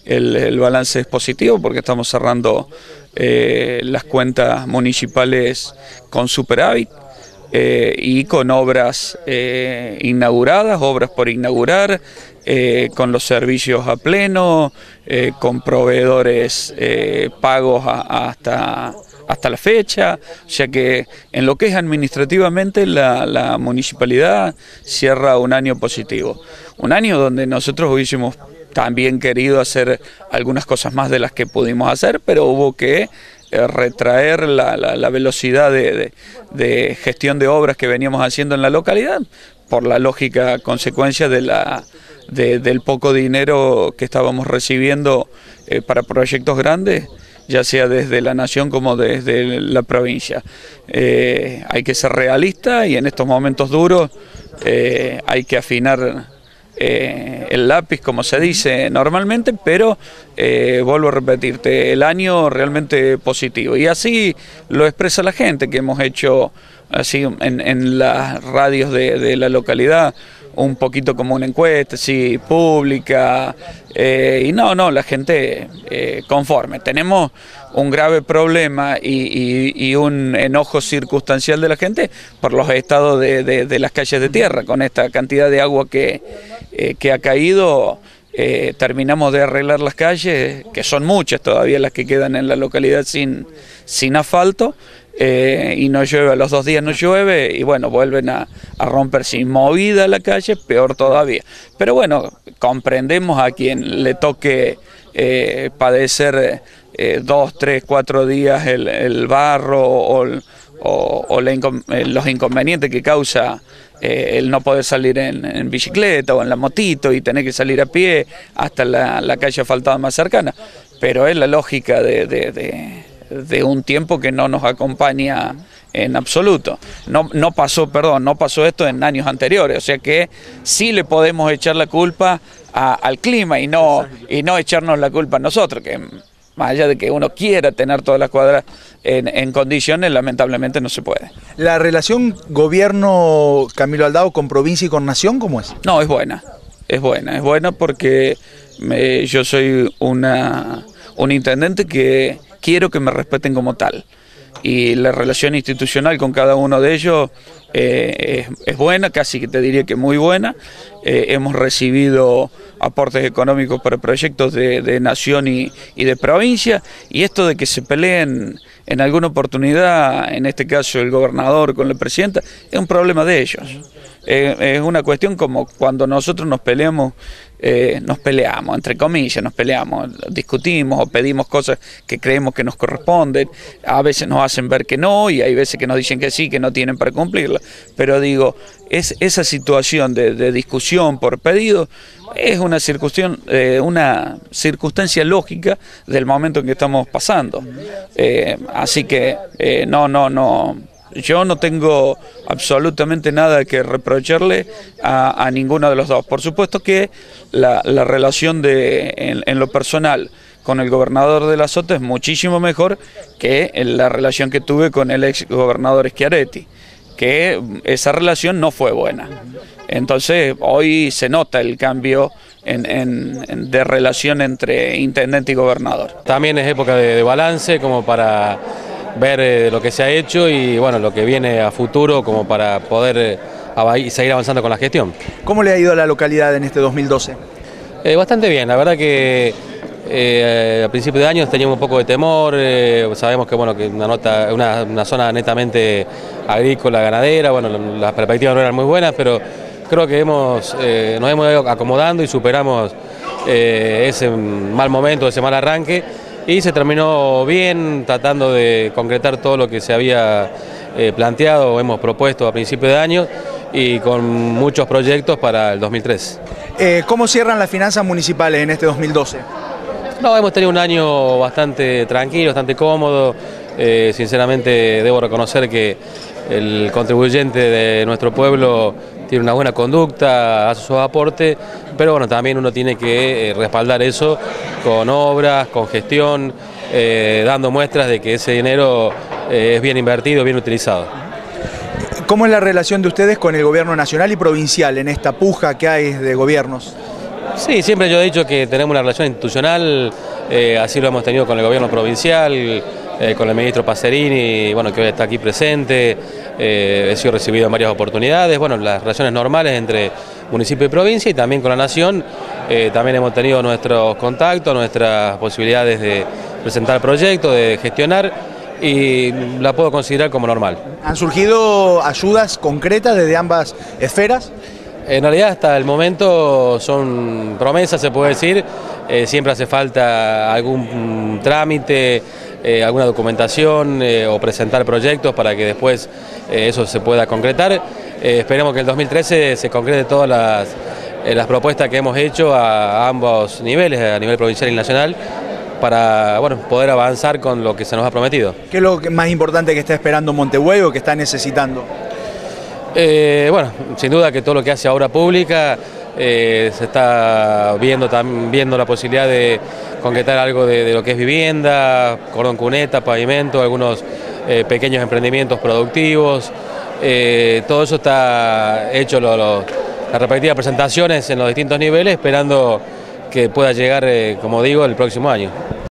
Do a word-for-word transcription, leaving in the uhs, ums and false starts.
el, el balance es positivo porque estamos cerrando eh, las cuentas municipales con superávit. Eh, y con obras eh, inauguradas, obras por inaugurar, eh, con los servicios a pleno, eh, con proveedores eh, pagos a, hasta, hasta la fecha, o sea que en lo que es administrativamente la, la municipalidad cierra un año positivo, un año donde nosotros hubiésemos también querido hacer algunas cosas más de las que pudimos hacer, pero hubo que retraer la, la, la velocidad de, de, de gestión de obras que veníamos haciendo en la localidad por la lógica consecuencia de la, de, del poco dinero que estábamos recibiendo eh, para proyectos grandes, ya sea desde la nación como desde la provincia. Eh, hay que ser realista y en estos momentos duros eh, hay que afinar Eh, el lápiz, como se dice normalmente, pero eh, vuelvo a repetirte, el año realmente positivo. Y así lo expresa la gente, que hemos hecho así en, en las radios de, de la localidad, un poquito como una encuesta, sí, pública, eh, y no, no, la gente eh, conforme. Tenemos un grave problema y, y, y un enojo circunstancial de la gente por los estados de, de, de las calles de tierra, con esta cantidad de agua que, eh, que ha caído. Eh, terminamos de arreglar las calles, que son muchas todavía las que quedan en la localidad sin, sin asfalto, eh, y no llueve, a los dos días no llueve, y bueno, vuelven a, a romperse inmovida la calle, peor todavía. Pero bueno, comprendemos a quien le toque eh, padecer eh, dos, tres, cuatro días el, el barro o, o, o la incon los inconvenientes que causa Eh, el no poder salir en, en bicicleta o en la motito y tener que salir a pie hasta la, la calle asfaltada más cercana, pero es la lógica de, de, de, de un tiempo que no nos acompaña en absoluto. No, no pasó, perdón, no pasó esto en años anteriores, o sea que sí le podemos echar la culpa a, al clima y no, y no echarnos la culpa a nosotros, que más allá de que uno quiera tener todas las cuadras en, en condiciones, lamentablemente no se puede. ¿La relación gobierno Camilo Aldao con provincia y con nación cómo es? No, es buena, es buena, es buena porque me, yo soy una, un intendente que quiero que me respeten como tal. Y la relación institucional con cada uno de ellos eh, es, es buena, casi que te diría que muy buena. Eh, hemos recibido aportes económicos para proyectos de, de nación y, y de provincia, y esto de que se peleen en alguna oportunidad, en este caso el gobernador con la presidenta, es un problema de ellos. Eh, es una cuestión como cuando nosotros nos peleamos, eh, nos peleamos, entre comillas, nos peleamos, discutimos o pedimos cosas que creemos que nos corresponden, a veces nos hacen ver que no y hay veces que nos dicen que sí, que no tienen para cumplirla, pero digo, es esa situación de, de discusión por pedido es una circunstancia, eh, una circunstancia lógica del momento en que estamos pasando, eh, así que eh, no, no, no. Yo no tengo absolutamente nada que reprocharle a, a ninguno de los dos. Por supuesto que la, la relación de, en, en lo personal con el gobernador de la Sota es muchísimo mejor que la relación que tuve con el ex gobernador Schiaretti, que esa relación no fue buena. Entonces hoy se nota el cambio en, en, en, de relación entre intendente y gobernador. También es época de, de balance como para ver eh, lo que se ha hecho y bueno, lo que viene a futuro como para poder eh, seguir avanzando con la gestión. ¿Cómo le ha ido a la localidad en este dos mil doce? Eh, bastante bien, la verdad que eh, a principios de año teníamos un poco de temor, eh, sabemos que bueno que una, nota, una, una zona netamente agrícola, ganadera, bueno, las perspectivas no eran muy buenas, pero creo que hemos, eh, nos hemos ido acomodando y superamos eh, ese mal momento, ese mal arranque. Y se terminó bien, tratando de concretar todo lo que se había eh, planteado o hemos propuesto a principios de año y con muchos proyectos para el dos mil trece. Eh, ¿Cómo cierran las finanzas municipales en este dos mil doce? No, hemos tenido un año bastante tranquilo, bastante cómodo. Eh, sinceramente debo reconocer que el contribuyente de nuestro pueblo tiene una buena conducta, hace su aporte, pero bueno, también uno tiene que eh, respaldar eso con obras, con gestión, eh, dando muestras de que ese dinero eh, es bien invertido, bien utilizado. ¿Cómo es la relación de ustedes con el gobierno nacional y provincial en esta puja que hay de gobiernos? Sí, siempre yo he dicho que tenemos una relación institucional, eh, así lo hemos tenido con el gobierno provincial, eh, con el ministro Passerini, bueno, que hoy está aquí presente, eh, he sido recibido en varias oportunidades, bueno, las relaciones normales entre municipio y provincia y también con la nación, eh, también hemos tenido nuestros contactos, nuestras posibilidades de presentar proyectos, de gestionar y la puedo considerar como normal. ¿Han surgido ayudas concretas desde ambas esferas? En realidad hasta el momento son promesas, se puede decir, eh, siempre hace falta algún trámite, eh, alguna documentación eh, o presentar proyectos para que después eh, eso se pueda concretar. Eh, esperemos que en el dos mil trece se concrete todas las, eh, las propuestas que hemos hecho a, a ambos niveles, a nivel provincial y nacional, para bueno, poder avanzar con lo que se nos ha prometido. ¿Qué es lo más importante que está esperando Montevideo o que está necesitando? Eh, bueno, sin duda que todo lo que hace obra pública eh, se está viendo, tam, viendo la posibilidad de concretar algo de, de lo que es vivienda, cordón cuneta, pavimento, algunos eh, pequeños emprendimientos productivos. Eh, todo eso está hecho, lo, lo, las respectivas presentaciones en los distintos niveles, esperando que pueda llegar, eh, como digo, el próximo año.